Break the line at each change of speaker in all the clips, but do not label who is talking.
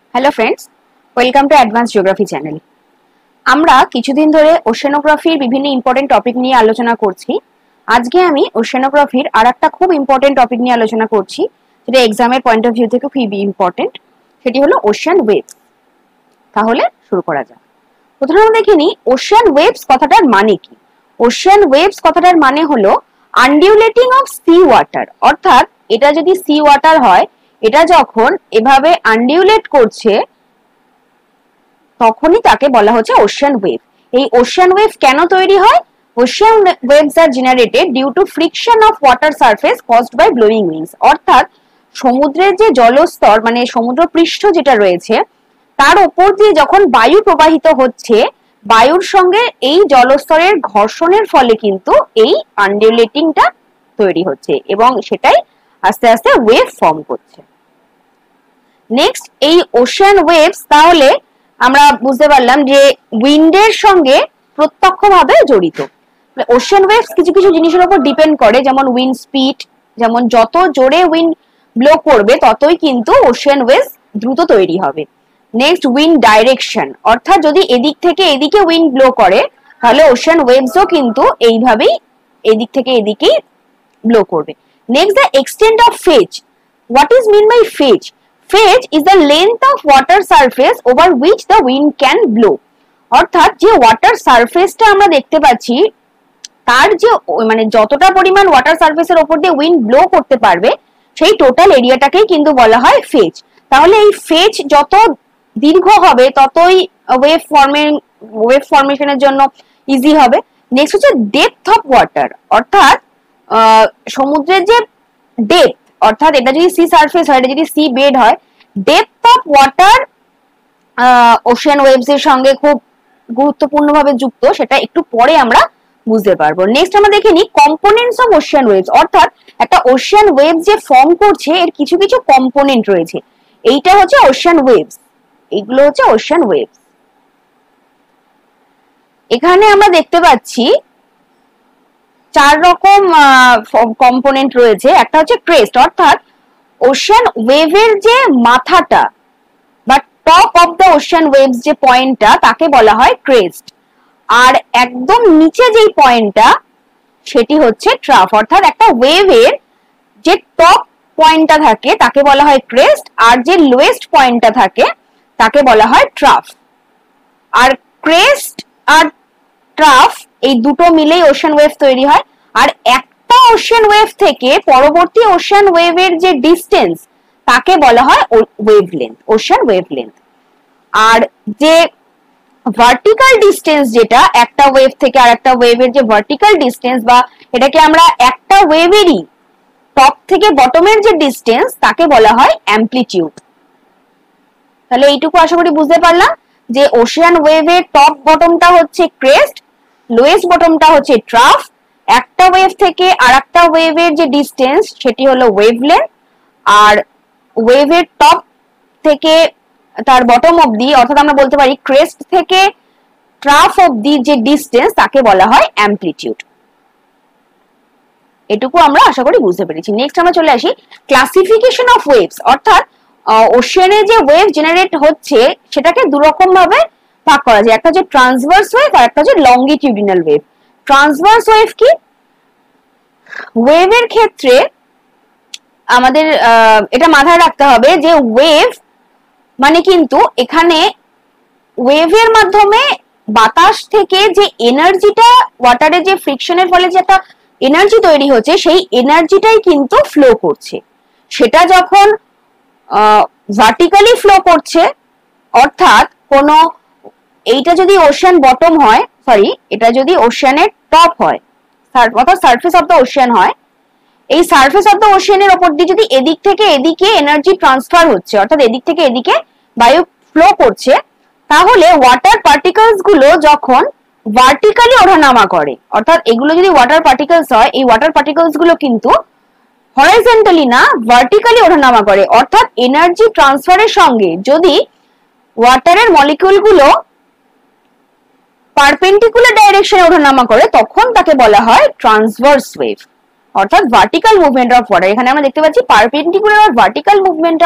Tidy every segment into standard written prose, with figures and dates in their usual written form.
Hello friends, welcome to advance geography channel. আমরা কিছুদিন ধরে ওশেনোগ্রাফির বিভিন্ন ইম্পর্টেন্ট টপিক নিয়ে আলোচনা করছি। আজকে আমি ওশেনোগ্রাফির আরেকটা খুব ইম্পর্টেন্ট টপিক নিয়ে আলোচনা করছি, যেটা এক্সামের পয়েন্ট অফ ভিউ থেকে খুবই ইম্পর্টেন্ট। সেটি হলো ওশিয়ান ওয়েভস। তাহলে শুরু করা যাক। প্রথমে আমরা দেখে নিই ওশিয়ান ওয়েভস কথাটার মানে কি। ওশিয়ান ওয়েভস কথাটার মানে হলো আনডিউলেটিং অফ সি ওয়াটার, অর্থাৎ এটা যদি সি ওয়াটার হয়, এটা যখন এভাবে আনডিউলেট করছে তখনই তাকে বলা হচ্ছে ওশিয়ান ওয়েভ। এই ওশিয়ান ওয়েভ কেন তৈরি হয়? Ocean waves are generated due to friction of water surface caused by blowing winds, অর্থাৎ সমুদ্রের যে জলস্তর মানে সমুদ্র পৃষ্ঠ যেটা রয়েছে তার উপর দিয়ে যখন বায়ু প্রবাহিত হচ্ছে, বায়ুর সঙ্গে এই জলস্তরের ঘর্ষণের ফলে কিন্তু এই আনডিউলেটিংটা তৈরি হচ্ছে এবং সেটাই আস্তে আস্তে ওয়েভ ফর্ম করছে। নেক্সট, এই ওশিয়ান ওয়েভস তাহলে আমরা বুঝতে পারলাম যে উইন্ডের সঙ্গে প্রত্যক্ষভাবে জড়িত। ওশিয়ান ওয়েভস কিছু কিছু জিনিসের উপর ডিপেন্ড করে, যেমন উইন্ড স্পিড, যেমন যত জোরে উইন্ড ব্লো করবে ততই কিন্তু ওশিয়ান ওয়েভস দ্রুত তৈরি হবে। নেক্সট, উইন্ড ডাইরেকশন, অর্থাৎ যদি এদিক থেকে এদিকে উইন্ড ব্লো করে তাহলে ওশিয়ান ওয়েভসও কিন্তু এইভাবেই এদিক থেকে এদিকেই ব্লো করবে। Next, the extent of phase. What is mean by phase? Phase is the length of water surface over which the wind can blow, অর্থাৎ যে ওয়াটার সারফেসটা আমরা দেখতে পাচ্ছি তার যে মানে যতটা পরিমাণ ওয়াটার সারফেসের উপর দিয়ে উইন্ড ব্লো করতে পারবে সেই টোটাল এরিয়াটাকেই কিন্তু বলা হয় ফেজ। তাহলে এই ফেজ যত দীর্ঘ হবে ততই ওয়েভ ফর্মেশনের জন্য ইজি হবে। নেক্সট হচ্ছে ডেপথ অফ ওয়াটার, অর্থাৎ সমুদ্রের যে ডেপথ, অর্থাৎ এটা যদি সি সারফেস হয়, এটা যদি সি বেড হয়, depth of water ocean waves এর সঙ্গে খুব গুরুত্বপূর্ণভাবে যুক্ত, সেটা একটু পরে আমরা বুঝতে পারবো। নেক্সট আমরা দেখে নিই কম্পোনেন্টস অফ ওশিয়ান ওয়েভস, অর্থাৎ একটা ওশিয়ান ওয়েভ যে ফর্ম করছে এর কিছু কিছু কম্পোনেন্ট রয়েছে। এইটা হচ্ছে ওশিয়ান ওয়েভস, এগুলো হচ্ছে ওশিয়ান ওয়েভস। এখানে আমরা দেখতে পাচ্ছি চার রকম কম্পোনেন্ট রয়েছে। একটা হচ্ছে ক্রেস্ট, অর্থাৎ ওশিয়ান ওয়েভের যে মাথাটা বা top of the ocean waves যে পয়েন্টটা তাকে বলা হয় ক্রেস্ট। আর একদম নিচে যেই পয়েন্টটা সেটি হচ্ছে ট্রাফ, অর্থাৎ একটা ওয়েভের যে টপ পয়েন্টটা থাকে তাকে বলা হয় ক্রেস্ট, আর যে লোয়েস্ট পয়েন্টটা থাকে তাকে বলা হয় ট্রাফ। আর ক্রেস্ট আর ট্রাফ এই দুটো মিলেই ওশিয়ান ওয়েভ তৈরি হয়। আর একটা ওশিয়ান ওয়েভ থেকে পরবর্তী ওশিয়ান ওয়েভের যে ডিস্টেন্স তাকে বলা হয় ওয়েভলেন্থ, ওশিয়ান ওয়েভলেন্থ। আর যে ভার্টিক্যাল ডিস্টেন্স, যেটা একটা ওয়েভ থেকে আরেকটা ওয়েভের যে ভার্টিক্যাল ডিস্টেন্স, বা এটাকে আমরা একটা ওয়েভেরই টপ থেকে বটমের যে ডিস্টেন্স তাকে বলা হয় অ্যামপ্লিটিউড। তাহলে এইটুকু আশা করি বুঝতে পারলাম যে ওশিয়ান ওয়েভের টপ বটমটা হচ্ছে ক্রেস্ট, লোয়েস্ট বটমটা হচ্ছে ট্রাফ, একটা ওয়েভ থেকে আরেকটা ওয়েভের যে ডিস্টেন্স সেটি হলো ওয়েভলেন্থ, আর ওয়েভের টপ থেকে তার বটম অবধি, অর্থাৎ আমরা বলতে পারি ক্রেস্ট থেকে ট্রাফ অবধি যে ডিস্টেন্স তাকে বলা হয় অ্যামপ্লিটিউড। এটুকু আমরা আশা করি বুঝতে পেরেছি। নেক্সট আমরা চলে আসি ক্লাসিফিকেশন অফ ওয়েভস, অর্থাৎ ওশিয়ানে যে ওয়েভ জেনারেট হচ্ছে সেটাকে দুরকম ভাবে ভাগ করা যায়। একটা হচ্ছে ট্রান্সভার্স ওয়েভ আর একটা হচ্ছে লংগিটিউডিনাল ওয়েভ। ট্রান্সভার্স ওয়েভ কি? ওয়েভের ক্ষেত্রে আমাদের এটা মাথায় রাখতে হবে যে ওয়েভ মানে কিন্তু এখানে ওয়েভের মাধ্যমে বাতাস থেকে যে এনার্জিটা ওয়াটারের যে ফ্রিকশনের ফলে যে একটা এনার্জি তৈরি হচ্ছে সেই এনার্জিটাই কিন্তু ফ্লো করছে। সেটা যখন ভার্টিক্যালি ফ্লো করছে, অর্থাৎ কোনো এইটা যদি ওশিয়ান বটম হয়, সরি এটা যদি ওশিয়ানের টপ হয়, অর্থাৎ সারফেস অফ দ্য ওশিয়ান হয়, এই সারফেস অফ দ্য ওশিয়ানের উপর দিয়ে যদি এদিক থেকে এদিকে এনার্জি ট্রান্সফার হচ্ছে, অর্থাৎ এদিক থেকে এদিকে বায়ু ফ্লো করছে, তাহলে ওয়াটার পার্টিকেলস গুলো যখন ভার্টিক্যালি ওঠানামা করে, অর্থাৎ এগুলো যদি ওয়াটার পার্টিকেলস হয়, এই ওয়াটার পার্টিকেলস গুলো কিন্তু হরাইজন্টালি না ভার্টিক্যালি ওঠানামা করে, অর্থাৎ এনার্জি ট্রান্সফারের সঙ্গে যদি ওয়াটারের মলিকিউল গুলো পারপেন্ডিকুলার ডাইরেকশনে ওঠানামা করে তখন তাকে বলা হয় ট্রান্সভার্স ওয়েভ, অর্থাৎ ভার্টিক্যাল মুভমেন্ট অফ ওয়াটার। এখানে আমরা দেখতে পাচ্ছি পারপেন্ডিকুলার আর vertical movement of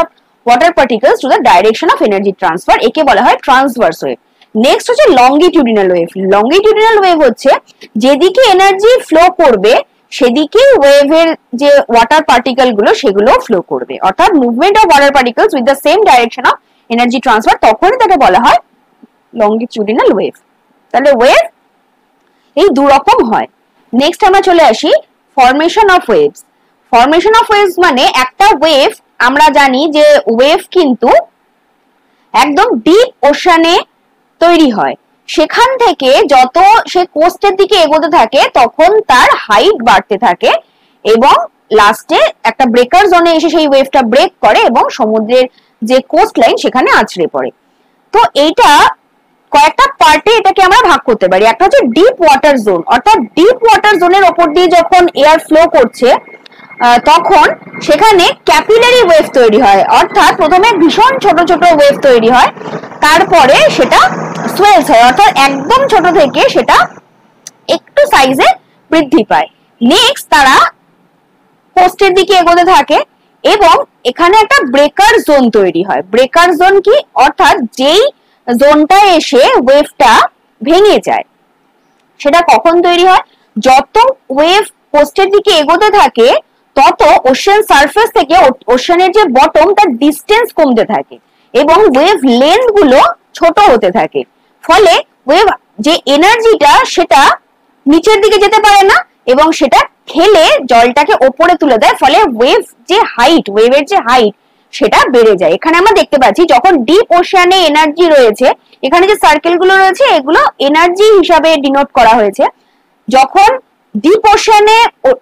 water particles to the direction of energy transfer, একে বলা হয় ট্রান্সভার্স ওয়েভ। নেক্সট হচ্ছে লংগিটিউডিনাল ওয়েভ। লংগিটিউডিনাল ওয়েভ হচ্ছে যেদিকে এনার্জি ফ্লো করবে সেদিকে ওয়েভের যে ওয়াটার পার্টিকেল গুলো সেগুলো ফ্লো করবে, অর্থাৎ movement of water particles with the same direction of energy transfer, তখনই তাকে বলা হয় লংগিটিউডিনাল ওয়েভ। তাহলে ওয়েভ এই দু রকম হয়। নেক্সট আমরা চলে আসি formation of waves. Formation of waves মানে একটা ওয়েভ, আমরা জানি যে ওয়েভ কিন্তু একদম ডিপ ওশানে তৈরি হয়, সেখান থেকে যত সে কোস্টের দিকে এগোতে থাকে তখন তার হাইট বাড়তে থাকে এবং লাস্টে একটা ব্রেকার জোনে এসে সেই ওয়েভটা ব্রেক করে এবং সমুদ্রের যে কোস্ট লাইন সেখানে আছড়ে পড়ে। তো এইটা কয়েকটা পার্টে এটাকে আমরা ভাগ করতে পারি। একটা হচ্ছে ডিপ ওয়াটার জোন, অর্থাৎ ডিপ ওয়াটার জোনের ওপর দিয়ে যখন এয়ার ফ্লো করছে তখন সেখানে ক্যাপিলারি ওয়েভ তৈরি হয়, অর্থাৎ প্রথমে ভীষণ ছোট ছোট ওয়েভ তৈরি হয়, তারপরে সেটা সোয়েলস হয়, অর্থাৎ একদম ছোট থেকে সেটা একটু সাইজে বৃদ্ধি পায়। নেক্সট তারা কোস্টের দিকে এগোতে থাকে এবং এখানে একটা ব্রেকার জোন তৈরি হয়। ব্রেকার জোন কি, অর্থাৎ যেই জোনটা এসে ওয়েভটা ভেঙে যায়, সেটা কখন তৈরি হয়? যত ওয়েভ কোস্টের দিকে এগোতে থাকে তত ওশান সারফেস থেকে ওশানের যে বটম তার ডিস্টেন্স কমতে থাকে এবং ওয়েভ লেন্থ গুলো ছোট হতে থাকে, ফলে ওয়েভ যে এনার্জিটা সেটা নিচের দিকে যেতে পারে না এবং সেটা ঠেলে জলটাকে ওপরে তুলে দেয়, ফলে ওয়েভ যে হাইট, ওয়েভের যে হাইট সেটা বেড়ে যায়। এখানে আমরা দেখতে পাচ্ছি যখন ডিপ ওশানে এনার্জি রয়েছে, এখানে যে সার্কেল গুলো রয়েছে এগুলো এনার্জি হিসাবে ডিনোট করা হয়েছে। যখন ডিপ ওশানে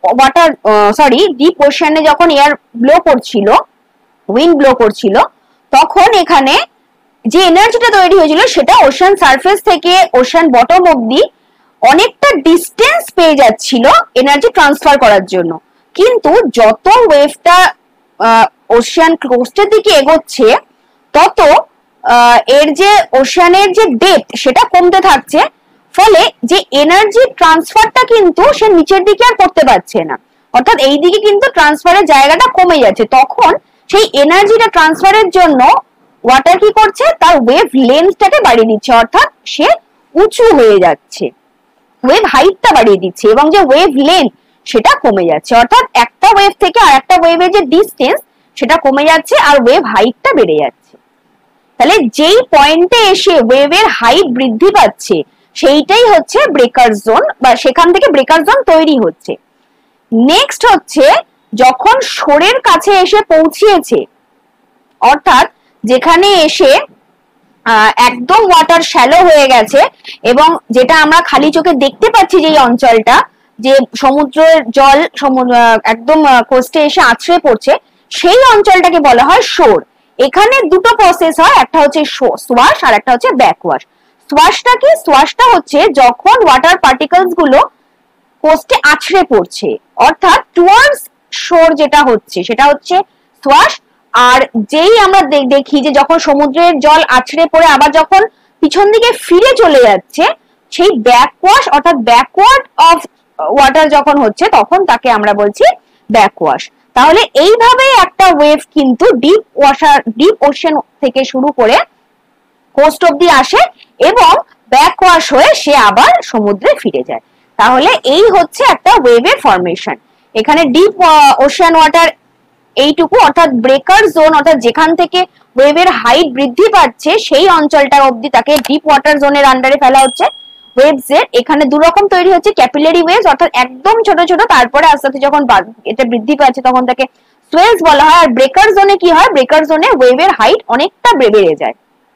ডিপ ওশানে যখন এয়ার ব্লো করছিল, উইন্ড ব্লো করছিল, তখন এখানে যে এনার্জিটা তৈরি হয়েছিল সেটা ওশান সারফেস থেকে ওশান বটম অব্দি অনেকটা ডিস্টেন্স পেয়ে যাচ্ছিল এনার্জি ট্রান্সফার করার জন্য, কিন্তু যত ওয়েভটা ওশান কোস্টের দিকে এগোচ্ছে তত এর যে ওশানের যে ডেপথ সেটা কমতে থাকছে, ফলে যে এনার্জি ট্রান্সফারটা কিন্তু সে নিচের দিকে আর করতে পারছে না, অর্থাৎ এই দিকে কিন্তু ট্রান্সফারের জায়গাটা কমে যাচ্ছে। তখন সেই এনার্জিটা ট্রান্সফারের জন্য ওয়াটার কি করছে, তার ওয়েভ লেন্থটাকে বাড়িয়ে দিচ্ছে, অর্থাৎ সে উঁচু হয়ে যাচ্ছে, ওয়েভ হাইটটা বাড়িয়ে দিচ্ছে এবং যে ওয়েভ লেন্থ সেটা কমে যাচ্ছে, অর্থাৎ একটা ওয়েভ থেকে আর একটা ওয়েভের যে ডিস্টেন্স সেটা কমে যাচ্ছে আর ওয়েভ হাইটটা বেড়ে যাচ্ছে। তাহলে যেই পয়েন্টে এসে ওয়েভের হাইট বৃদ্ধি পাচ্ছে সেইটাই হচ্ছে ব্রেকার জোন, বা সেখান থেকে ব্রেকার জোন তৈরি হচ্ছে। নেক্সট হচ্ছে যখন শোরের কাছে এসে পৌঁছিয়েছে, অর্থাৎ যেখানে এসে একদম ওয়াটার শ্যালো হয়ে গেছে এবং যেটা আমরা খালি চোখে দেখতে পাচ্ছি যে অঞ্চলটা, যে সমুদ্রের জল একদম কোস্টে এসে আছড়ে পড়ছে, সেই অঞ্চলটাকে বলা হয় শোর। এখানে দুটো প্রসেস হয়, একটা হচ্ছে সোয়াশ আর একটা হচ্ছে ব্যাকওয়াশ। সোয়াশটা কি? সোয়াশটা হচ্ছে যখন ওয়াটার পার্টিকেলস গুলো কোস্টে আছড়ে পড়ছে, অর্থাৎ টুয়ার্ডস শোর যেটা হচ্ছে সেটা হচ্ছে সোয়াশ। আর যেই আমরা দেখি যে যখন সমুদ্রের জল আছড়ে পড়ে আবার যখন পিছন দিকে ফিরে চলে যাচ্ছে, সেই ব্যাকওয়াশ অর্থাৎ ব্যাকওয়ার্ড অফ ওয়াটার যখন হচ্ছে তখন তাকে আমরা বলছি ব্যাকওয়াশ। তাহলে এইভাবে একটা ওয়েভ কিন্তু ডিপ ওশান থেকে শুরু করে কোস্ট অব্দি আসে এবং ব্যাকওয়াশ হয়ে সে আবার সমুদ্রে ফিরে যায়। তাহলে এই হচ্ছে একটা ওয়েভের ফরমেশন। এখানে ডিপ ওশান ওয়াটার এইটুকু, অর্থাৎ ব্রেকার জোন, অর্থাৎ যেখান থেকে ওয়েভের হাইট বৃদ্ধি পাচ্ছে সেই অঞ্চলটা অব্দি তাকে ডিপ ওয়াটার জোনের আন্ডারে ফেলা হচ্ছে। ওয়েভস এর এখানে দু রকম তৈরি হচ্ছে, ক্যাপিলারি ওয়েভস অর্থাৎ একদম ছোট ছোট, তারপরে আস্তে আস্তে যখন এটা বৃদ্ধি পাচ্ছে তখন তাকে সোয়েলস বলা হয়। আর ব্রেকার জোনে কি হয়? ব্রেকার জোনে ওয়েভের হাইট অনেকটা বেড়ে যায়,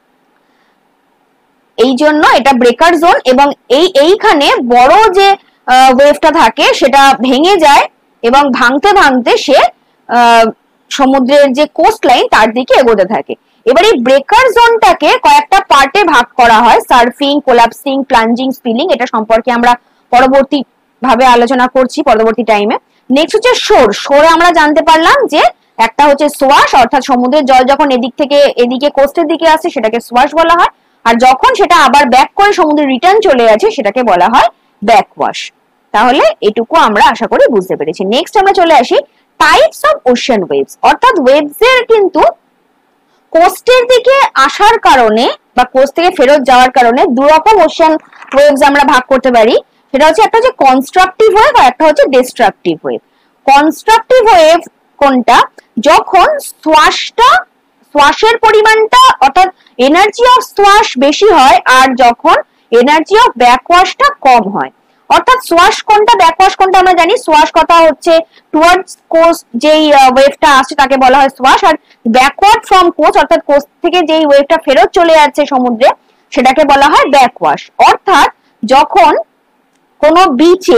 এই জন্য এটা ব্রেকার জোন। এবং এইখানে বড় যে ওয়েভটা থাকে সেটা ভেঙে যায় এবং ভাঙতে ভাঙতে সে সমুদ্রের যে কোস্ট লাইন তার দিকে এগোতে থাকে। এবার এই ব্রেকার জোনটাকে কয়েকটা পার্টে ভাগ করা হয়, সার্ফিং, কোলাপসিং, প্লাঞ্জিং, স্পিলিং। এটা সম্পর্কে আমরা পরবর্তী ভাবে আলোচনা করছি পরবর্তী টাইমে। নেক্সট হচ্ছে শোর। শোরে আমরা জানতে পারলাম যে একটা হচ্ছে সোয়াশ, অর্থাৎ সমুদ্রের জল যখন এদিক থেকে এদিকে কোস্টের দিকে আসে সেটাকে সোয়াশ বলা হয়, আর যখন সেটা আবার ব্যাক করে সমুদ্রে রিটার্ন চলে যাচ্ছে সেটাকে বলা হয় ব্যাকওয়াশ। তাহলে এটুকু আমরা আশা করি বুঝতে পেরেছি। নেক্সট আমরা চলে আসি টাইপস অফ ওশান ওয়েভস, অর্থাৎ ওয়েভস এর কিন্তু কোস্টের দিকে আসার কারণে বা কোস্ট থেকে ফেরত যাওয়ার কারণে দু রকম ওশান ওয়েভস আমরা ভাগ করতে পারি। সেটা হচ্ছে একটা হচ্ছে কনস্ট্রাকটিভ ওয়েভ আর একটা হচ্ছে ডিস্ট্রাকটিভ ওয়েভ। কনস্ট্রাকটিভ ওয়েভ কোনটা? যখন শ্বাসের পরিমাণটা অর্থাৎ এনার্জি অফ শ্বাস বেশি হয় আর যখন এনার্জি অফ ব্যাকওয়াশটা কম হয়। অর্থাৎ শ্বাস কোনটা ব্যাকওয়াশ কোনটা আমরা জানি। শ্বাস কথা হচ্ছে টুয়ার্ডস কোস্ট যেই ওয়েভটা আসছে তাকে বলা হয় শ্বাস, আর ব্যাকওয়ার্ড ফ্রম কোস্ট অর্থাৎ কোস্ট থেকে যেই ওয়েভটা ফেরত চলে যাচ্ছে সমুদ্রে সেটাকে বলা হয় ব্যাকওয়াশ। অর্থাৎ যখন কোনো বিচে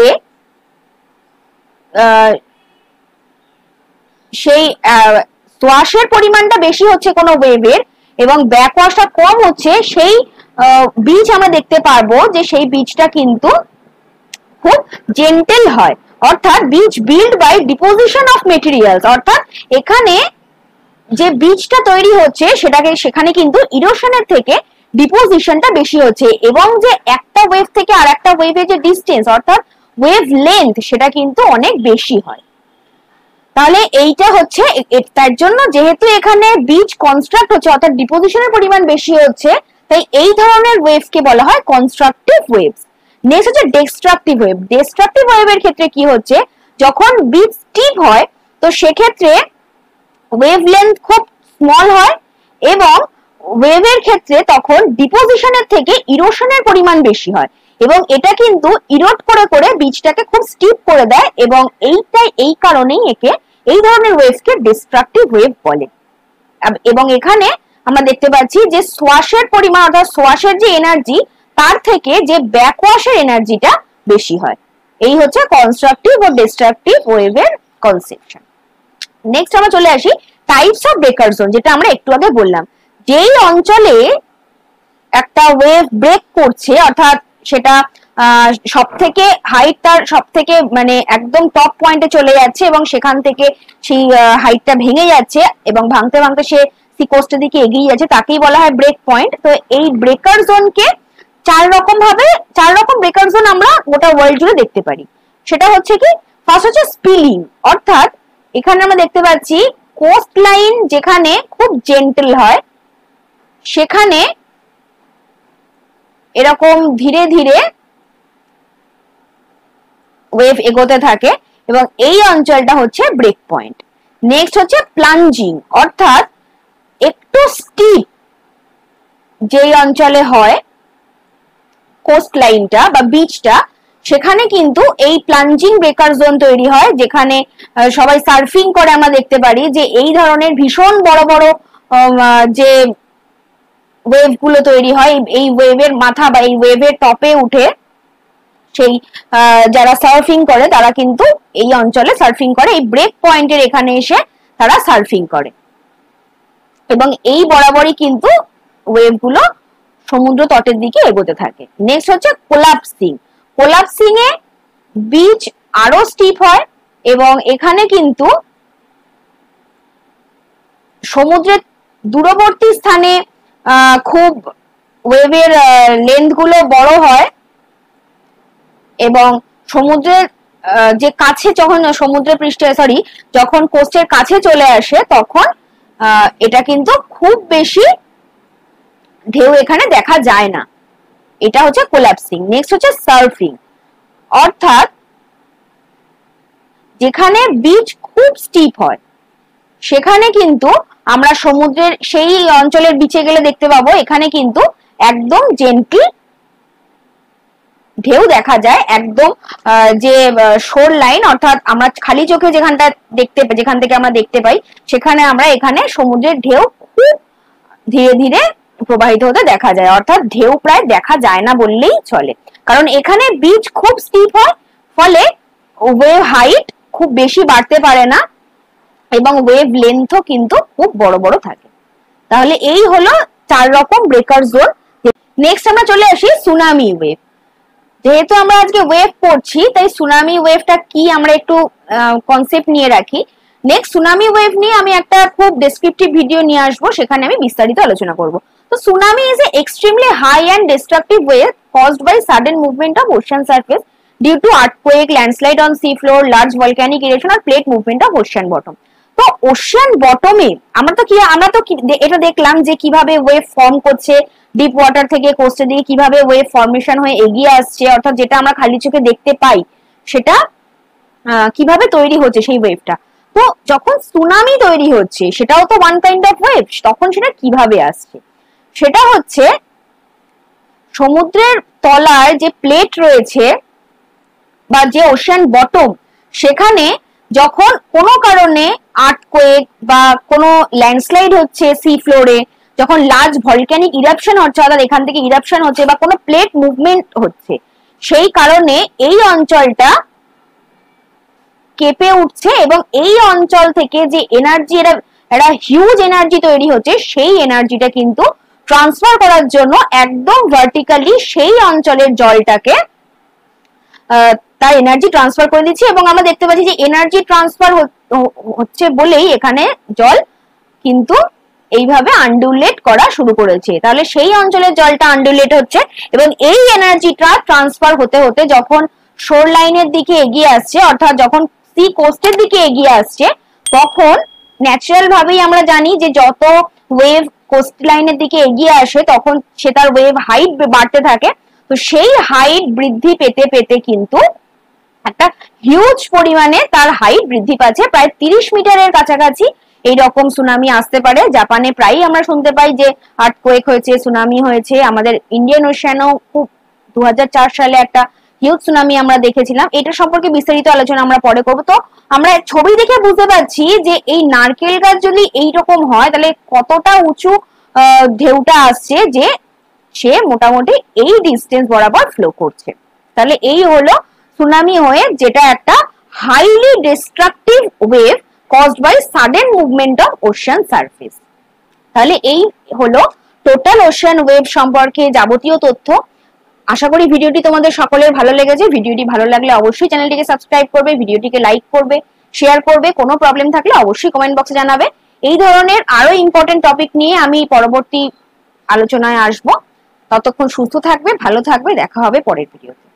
সেই শ্বাসের পরিমাণটা বেশি হচ্ছে কোনো ওয়েভের এবং ব্যাকওয়াশটা কম হচ্ছে, সেই বিচ আমরা দেখতে পারবো যে সেই বিচটা কিন্তু খুব জেন্টেল হয়। অর্থাৎ beach build by deposition of materials. অর্থাৎ এখানে যে বিচটা তৈরি হচ্ছে সেখানে কিন্তু ইরোশনের থেকে ডিপোজিশনটা বেশি হচ্ছে এবং যে একটা ওয়েভ থেকে আর একটা ওয়েভের যে ডিস্টেন্স অর্থাৎ ওয়েভ লেন্থ সেটা কিন্তু অনেক বেশি হয়। তাহলে এইটা হচ্ছে তার জন্য যেহেতু এখানে বিচ কনস্ট্রাক্ট হচ্ছে অর্থাৎ ডিপোজিশনের পরিমাণ বেশি হচ্ছে, তাই এই ধরনের ওয়েভকে বলা হয় কনস্ট্রাকটিভ ওয়েভস। নেক্সট হচ্ছে ডিস্ট্রাকটিভ ওয়েভ। ডিস্ট্রাকটিভ ওয়েভের ক্ষেত্রে কি হচ্ছে, যখন বিচ স্টিপ হয় তো সেক্ষেত্রে ওয়েভ লেন্থ খুব স্মল হয় এবং ওয়েভের ক্ষেত্রে তখন ডিপোজিশনের থেকে ইরোশনের পরিমাণ বেশি হয় এবং এটা কিন্তু ইরোড করে করে বিচটাকে খুব স্টিপ করে দেয় এবং এই কারণেই একে এই ধরনের ওয়েভকে ডিস্ট্রাকটিভ ওয়েভ বলে। এবং এখানে আমরা দেখতে পাচ্ছি যে শ্বাসের পরিমাণ অর্থাৎ শ্বাসের যে এনার্জি তার থেকে যে ব্যাকওয়াশের এনার্জিটা বেশি হয়। এই হচ্ছে কনস্ট্রাকটিভ ও ডিস্ট্রাকটিভ ওয়েভের কনসেপশন। নেক্সট আমরা চলে আসি টাইপস অফ ব্রেকার জোন, যেটা আমরা একটু আগে বললাম। যেই অঞ্চলে একটা ওয়েভ ব্রেক করছে অর্থাৎ সেটা সব থেকে হাইটটার সব থেকে মানে একদম টপ পয়েন্টে চলে যাচ্ছে এবং সেখান থেকে সেই হাইটটা ভেঙে যাচ্ছে এবং ভাঙতে ভাঙতে সে সি কোস্টের দিকে এগিয়ে যাচ্ছে, তাকেই বলা হয় ব্রেক পয়েন্ট। তো এই ব্রেকার জোনকে চার রকম ব্রেকার জোন আমরা গোটা ওয়ার্ল্ড জুড়ে দেখতে পারি। সেটা হচ্ছে কি, ফার্স্ট হচ্ছে স্পিলিং। অর্থাৎ এখানে আমরা দেখতে পাচ্ছি কোস্ট লাইন যেখানে খুব জেন্টেল হয় সেখানে এরকম ধীরে ধীরে ওয়েভ এগোতে থাকে এবং এই অঞ্চলটা হচ্ছে ব্রেক পয়েন্ট। নেক্সট হচ্ছে প্লাঞ্জিং, অর্থাৎ একটু স্টিপ যেই অঞ্চলে হয় কোস্ট লাইনটা বা বিচটা সেখানে কিন্তু এই প্লাঞ্জিং ব্রেকার জোন তৈরি হয়, যেখানে সবাই সার্ফিং করে। আমরা দেখতে পারি যে এই ধরনের ভীষণ বড় বড় যে ওয়েভ গুলো তৈরি হয়, এই ওয়েভের মাথা বা এই ওয়েভের টপে উঠে সেই যারা সার্ফিং করে তারা কিন্তু এই অঞ্চলে সার্ফিং করে, এই ব্রেক পয়েন্টের এখানে এসে তারা সার্ফিং করে এবং এই বরাবরই কিন্তু ওয়েভ গুলো সমুদ্র তটের দিকে এগোতে থাকে। নেক্সট হচ্ছে কোলাপসিং। কোলাপসিং এ বিচ আরো স্টিপ হয় এবং এখানে কিন্তু সমুদ্রের দূরবর্তী স্থানে খুব ওয়েভের লেন্থ গুলো বড় হয় এবং সমুদ্রের যে কাছে যখন সমুদ্রের পৃষ্ঠে যখন কোস্টের কাছে চলে আসে তখন এটা কিন্তু খুব বেশি ঢেউ এখানে দেখা যায় না। এটা হচ্ছে কোলাপসিং। নেক্সট হচ্ছে সার্ফিং, অর্থাৎ যেখানে বিচ খুব স্টিপ হয় সেখানে কিন্তু আমরা সমুদ্রের সেই অঞ্চলের বিচে গেলে দেখতে পাবো এখানে কিন্তু একদম জেন্টল ঢেউ দেখা যায়, একদম যে শোর লাইন অর্থাৎ আমরা খালি চোখে যেখান থেকে আমরা দেখতে পাই সেখানে আমরা এখানে সমুদ্রের ঢেউ খুব ধীরে ধীরে প্রবাহিত হতে দেখা যায়, অর্থাৎ ঢেউ প্রায় দেখা যায় না বললেই চলে, কারণ এখানে বিচ খুব স্টিপ হয় ফলে ওয়েভ হাইট খুব বেশি বাড়তে পারে না এবং ওয়েভ লেন্থও কিন্তু খুব বড় বড় থাকে। তাহলে এই হলো 4 রকম ব্রেকার জোন। নেক্সট আমরা চলে আসি সুনামি ওয়েভ। যেহেতু আমরা আজকে ওয়েভ পড়ছি তাই সুনামি ওয়েভটা কি আমরা একটু কনসেপ্ট নিয়ে রাখি। নেক্সট সুনামি ওয়েভ নিয়ে আমি একটা খুব ডেসক্রিপটিভ ভিডিও নিয়ে আসবো, সেখানে আমি বিস্তারিত আলোচনা করব। তো tsunami is a extremely high and destructive wave caused by sudden movement of ocean surface due to earthquake, landslide on sea floor, large volcanic eruption or plate movement of ocean bottom. তো ocean বটমে আমরা তো এটা দেখলাম যে কিভাবে wave form করছে, deep water থেকে কোস্টের দিকে কিভাবে ওয়েভ ফর্মেশন হয়ে এগিয়ে আসছে, অর্থাৎ যেটা আমরা খালি চোখে দেখতে পাই সেটা কিভাবে তৈরি হচ্ছে সেই ওয়েভটা। তো যখন সুনামি তৈরি হচ্ছে সেটাও তো ওয়ান কাইন্ড অফ ওয়েভ, তখন সেটা কিভাবে আসছে? সেটা হচ্ছে সমুদ্রের তলায় যে প্লেট রয়েছে বা যে ওশিয়ান বটম, সেখানে যখন কোনো কারণে আর্থকোয়েক বা কোনো ল্যান্ডস্লাইড হচ্ছে সি ফ্লোরে, যখন লার্জ ভলক্যানিক ইরাপশন হচ্ছে, অর্থাৎ এখান থেকে ইরাপশন হচ্ছে বা কোনো প্লেট মুভমেন্ট হচ্ছে, সেই কারণে এই অঞ্চলটা কেঁপে উঠছে এবং এই অঞ্চল থেকে যে এনার্জি, একটা হিউজ এনার্জি তৈরি হচ্ছে, সেই এনার্জিটা কিন্তু ট্রান্সফার করার জন্য একদম ভার্টিক্যালি সেই অঞ্চলের জলটাকে তার এনার্জি ট্রান্সফার করে দিচ্ছে। এবং আমরা দেখতে পাচ্ছি যে এনার্জি ট্রান্সফার হচ্ছে বলেই এখানে জল কিন্তু এইভাবে আন্ডুলেট করা শুরু করেছে। তাহলে সেই অঞ্চলের জলটা আন্ডুলেট হচ্ছে এবং এই এনার্জিটা ট্রান্সফার হতে হতে যখন শোর লাইনের দিকে এগিয়ে আসছে, অর্থাৎ যখন সি কোস্টের দিকে এগিয়ে আসছে, তখন ন্যাচারাল ভাবেই আমরা জানি যে যত ওয়েভ কোস্ট লাইনের দিকে এগিয়ে আসে তখন সে তার ওয়েভ হাইট বাড়তে থাকে। তো সেই হাইট বৃদ্ধি পেতে পেতে কিন্তু একটা হিউজ পরিমাণে তার হাইট বৃদ্ধি পাচ্ছে, প্রায় 30 মিটারের কাছাকাছি এইরকম সুনামি আসতে পারে। জাপানে প্রায়ই আমরা শুনতে পাই যে আর্থকোয়েক হয়েছে, সুনামি হয়েছে। আমাদের ইন্ডিয়ান ওশিয়ানেও খুব 2004 সালে একটা হিউজ সুনামি আমরা দেখেছিলাম। এটা সম্পর্কে বিস্তারিত আলোচনা আমরা পরে করবো। তো আমরা ছবি দেখে বুঝতে পারছি যে এই নারকেল গাছ যদি এইরকম হয় তাহলে কতটা উঁচু ঢেউটা আসছে, যে সে মোটামুটি এই ডিস্টেন্স বরাবর ফ্লো করছে। তাহলে এই হলো সুনামি হয়ে যেটা একটা highly destructive wave caused by sudden movement of ocean surface. তাহলে এই হলো টোটাল ওশিয়ান ওয়েভ সম্পর্কে যাবতীয় তথ্য। আশা করি ভিডিওটি তোমাদের সকলের ভালো লেগেছে। ভিডিওটি ভালো লাগলে অবশ্যই চ্যানেলটিকে সাবস্ক্রাইব করবে, ভিডিওটিকে লাইক করবে, শেয়ার করবে। কোনো প্রবলেম থাকলে অবশ্যই কমেন্ট বক্সে জানাবে। এই ধরনের আরো ইম্পর্টেন্ট টপিক নিয়ে আমি পরবর্তী আলোচনায় আসবো। ততক্ষণ সুস্থ থাকবে, ভালো থাকবে, দেখা হবে পরের ভিডিওতে।